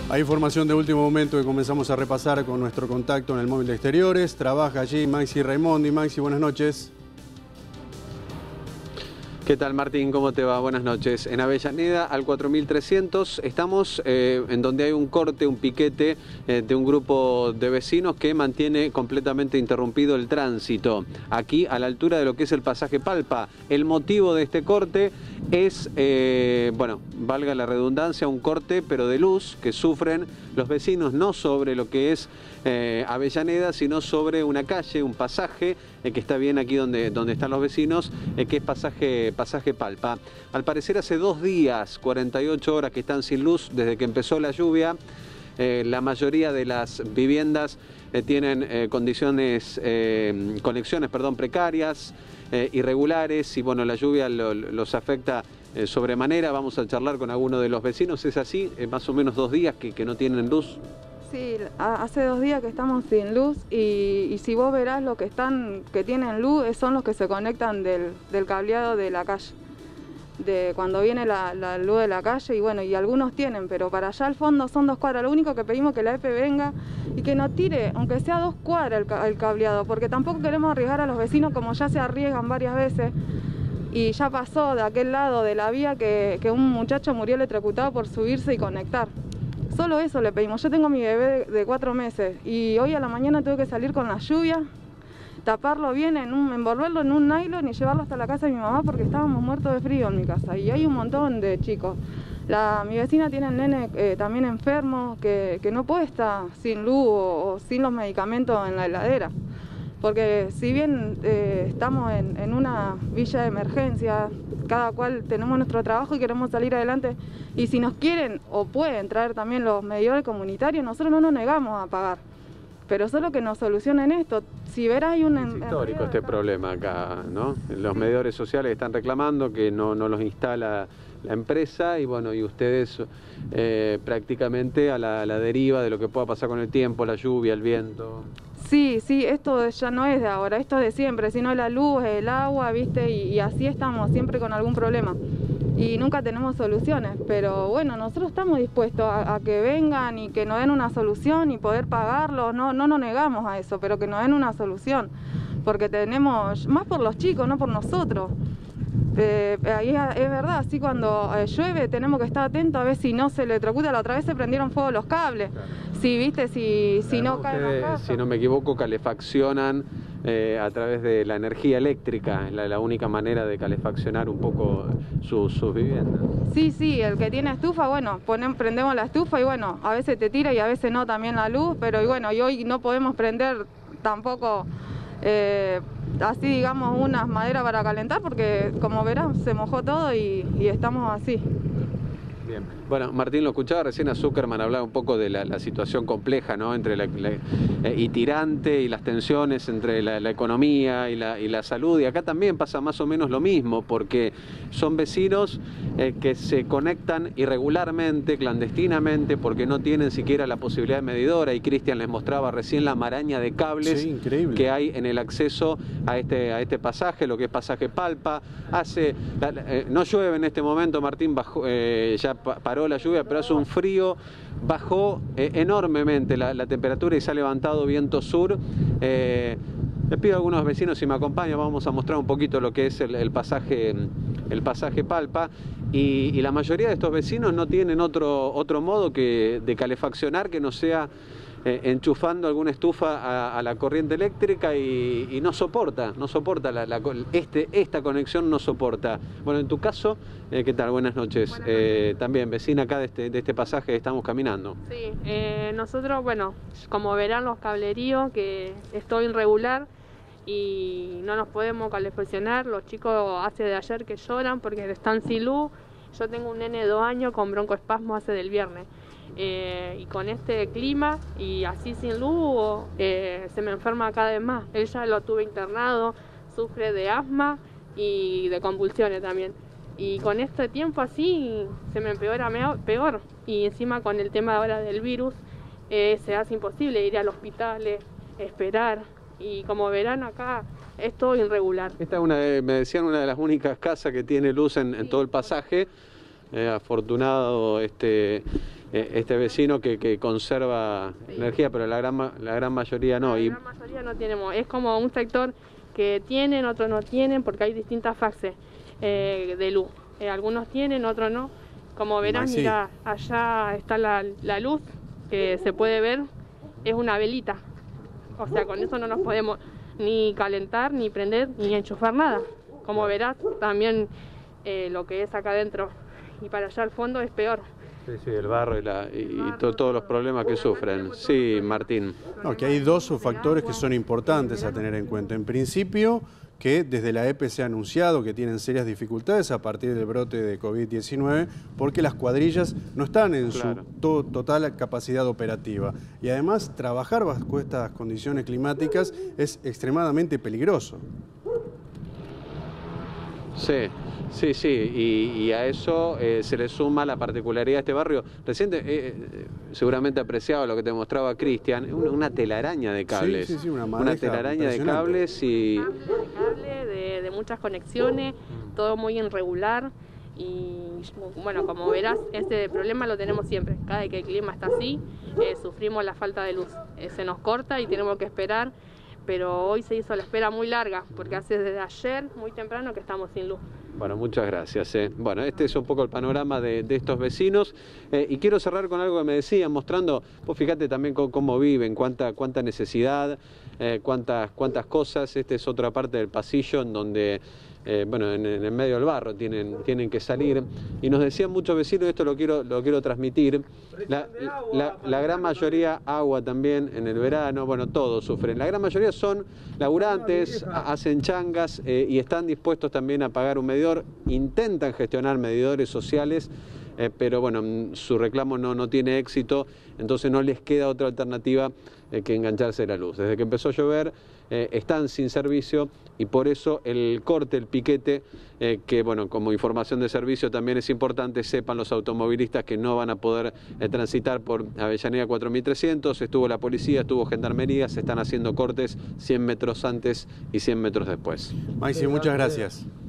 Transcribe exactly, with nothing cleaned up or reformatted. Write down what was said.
Hay información de último momento que comenzamos a repasar con nuestro contacto en el móvil de exteriores. Trabaja allí Maxi Raimondi. Maxi, buenas noches. ¿Qué tal, Martín? ¿Cómo te va? Buenas noches. En Avellaneda, al cuatro mil trescientos, estamos eh, en donde hay un corte, un piquete eh, de un grupo de vecinos que mantiene completamente interrumpido el tránsito. Aquí, a la altura de lo que es el pasaje Palpa. El motivo de este corte es, eh, bueno, valga la redundancia, un corte, pero de luz, que sufren los vecinos, no sobre lo que es eh, Avellaneda, sino sobre una calle, un pasaje, eh, que está bien aquí donde, donde están los vecinos, eh, que es pasaje Pasaje Palpa. Al parecer hace dos días, cuarenta y ocho horas que están sin luz desde que empezó la lluvia. Eh, la mayoría de las viviendas eh, tienen eh, condiciones, eh, conexiones, perdón, precarias, eh, irregulares, y bueno, la lluvia lo, los afecta eh, sobremanera. Vamos a charlar con alguno de los vecinos. ¿Es así? Eh, más o menos dos días que, que no tienen luz. Sí, hace dos días que estamos sin luz y, y si vos verás los que están, que tienen luz son los que se conectan del, del cableado de la calle, de cuando viene la, la luz de la calle, y bueno, y algunos tienen, pero para allá al fondo son dos cuadras. Lo único que pedimos es que la E P venga y que nos tire, aunque sea dos cuadras el, el cableado, porque tampoco queremos arriesgar a los vecinos como ya se arriesgan varias veces. Y ya pasó de aquel lado de la vía que, que un muchacho murió electrocutado por subirse y conectar. Solo eso le pedimos. Yo tengo a mi bebé de, de cuatro meses y hoy a la mañana tuve que salir con la lluvia, taparlo bien, en un, envolverlo en un nylon y llevarlo hasta la casa de mi mamá porque estábamos muertos de frío en mi casa. Y hay un montón de chicos. La, mi vecina tiene el nene eh, también enfermo que, que no puede estar sin luz o, o sin los medicamentos en la heladera. Porque si bien eh, estamos en, en una villa de emergencia, cada cual tenemos nuestro trabajo y queremos salir adelante, y si nos quieren o pueden traer también los medidores comunitarios, nosotros no nos negamos a pagar, pero solo que nos solucionen esto. Si verás, hay un... Es histórico este problema acá, ¿no? Los medidores sociales están reclamando que no, no los instala la empresa, y bueno, y ustedes eh, prácticamente a la, a la deriva de lo que pueda pasar con el tiempo, la lluvia, el viento. Sí, sí, esto ya no es de ahora, esto es de siempre, sino la luz, el agua, ¿viste? Y, y así estamos, siempre con algún problema. Y nunca tenemos soluciones, pero bueno, nosotros estamos dispuestos a, a que vengan y que nos den una solución y poder pagarlo. No, no nos negamos a eso, pero que nos den una solución, porque tenemos, más por los chicos, no por nosotros. Eh, ahí es, es verdad, así cuando eh, llueve tenemos que estar atentos a ver si no se electrocuta. La otra vez se prendieron fuego los cables. Claro. Si viste, si, si no caen los cables. Si no me equivoco, calefaccionan eh, a través de la energía eléctrica, es la, la única manera de calefaccionar un poco sus, sus viviendas. Sí, sí, el que tiene estufa, bueno, ponen, prendemos la estufa y bueno, a veces te tira y a veces no también la luz, pero y bueno, y hoy no podemos prender tampoco eh, así digamos unas maderas para calentar porque como verás se mojó todo y, y estamos así. Bien. Bueno, Martín lo escuchaba recién a Zuckerman hablar un poco de la, la situación compleja, ¿no? Entre la, la eh, y tirante y las tensiones entre la, la economía y la, y la salud. Y acá también pasa más o menos lo mismo, porque son vecinos eh, que se conectan irregularmente, clandestinamente, porque no tienen siquiera la posibilidad de medidora. Y Cristian les mostraba recién la maraña de cables sí, que hay en el acceso a este, a este pasaje, lo que es pasaje Palpa. Hace, eh, no llueve en este momento, Martín, bajó, eh, ya paró la lluvia, pero hace un frío, bajó eh, enormemente la, la temperatura y se ha levantado viento sur. Eh, les pido a algunos vecinos si me acompañan, vamos a mostrar un poquito lo que es el, el pasaje el pasaje Palpa, y, y la mayoría de estos vecinos no tienen otro, otro modo que de calefaccionar que no sea eh, enchufando alguna estufa a, a la corriente eléctrica, y, y no soporta, no soporta, la, la, este, esta conexión no soporta. Bueno, en tu caso, eh, ¿qué tal? Buenas noches. Buenas noches. Eh, también vecina acá de este, de este pasaje, estamos caminando. Sí, eh, nosotros, bueno, como verán los cableríos, que estoy irregular y no nos podemos calefaccionar. Los chicos hace de ayer que lloran porque están sin luz. Yo tengo un nene de dos años con broncoespasmo hace del viernes. Eh, y con este clima y así sin luz eh, se me enferma cada vez más. Él ya lo tuve internado, sufre de asma y de convulsiones también. Y con este tiempo así se me empeora peor. Y encima con el tema ahora del virus eh, se hace imposible ir al hospital, eh, esperar. Y como verán acá es todo irregular. Esta es una de, me decían, una de las únicas casas que tiene luz en, en todo el pasaje. Eh, afortunado este eh, este vecino que, que conserva sí. energía, pero la gran, la gran mayoría no. La y... gran mayoría no tenemos, es como un sector que tienen, otros no tienen, porque hay distintas fases eh, de luz. Eh, algunos tienen, otros no. Como verán, sí. mira, allá está la, la luz que se puede ver, es una velita. O sea, con eso no nos podemos ni calentar, ni prender, ni enchufar nada. Como verás, también eh, lo que es acá adentro y para allá al fondo es peor. Sí, sí, el barro y, la, y, y to, todos los problemas que sufren. Sí, Martín. No, que hay dos factores que son importantes a tener en cuenta. En principio, que desde la E P E se ha anunciado que tienen serias dificultades a partir del brote de COVID diecinueve porque las cuadrillas no están en claro. su to total capacidad operativa. Y además, trabajar bajo estas condiciones climáticas es extremadamente peligroso. Sí, sí, sí, y, y a eso eh, se le suma la particularidad de este barrio. Reciente, eh, seguramente apreciado lo que te mostraba Cristian, una, una telaraña de cables. Sí, sí, sí, una, una telaraña de cables y... De cable, de, de muchas conexiones, todo muy irregular. Y bueno, como verás, este problema lo tenemos siempre. Cada vez que el clima está así, eh, sufrimos la falta de luz. Eh, se nos corta y tenemos que esperar. Pero hoy se hizo la espera muy larga, porque hace desde ayer, muy temprano, que estamos sin luz. Bueno, muchas gracias. Eh. Bueno, este es un poco el panorama de, de estos vecinos. Eh, y quiero cerrar con algo que me decían, mostrando, vos fíjate también cómo, cómo viven, cuánta, cuánta necesidad, eh, cuántas, cuántas cosas. Esta es otra parte del pasillo en donde... Eh, bueno, en, en el medio del barro tienen, tienen que salir, y nos decían muchos vecinos, esto lo quiero, lo quiero transmitir, la, la, la gran mayoría agua también en el verano, bueno, todos sufren, la gran mayoría son laburantes, hacen changas eh, y están dispuestos también a pagar un medidor, intentan gestionar medidores sociales, eh, pero bueno, su reclamo no, no tiene éxito, entonces no les queda otra alternativa eh, que engancharse a la luz. Desde que empezó a llover eh, están sin servicio y por eso el corte, el piquete, eh, que bueno, como información de servicio también es importante, sepan los automovilistas que no van a poder eh, transitar por Avellaneda cuatro mil trescientos, estuvo la policía, estuvo Gendarmería, se están haciendo cortes cien metros antes y cien metros después. Maxi, muchas gracias.